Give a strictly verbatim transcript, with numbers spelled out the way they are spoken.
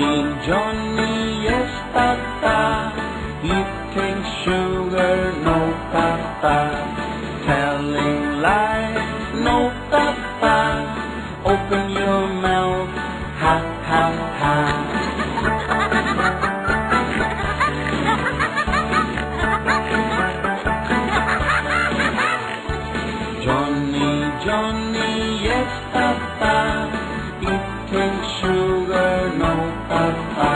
Johnny, yes, Papa, eating sugar, no, Papa, telling lies, no, Papa, open your mouth, ha, ha, ha. Johnny, Johnny, yes, Papa, eating sugar, no, Papa.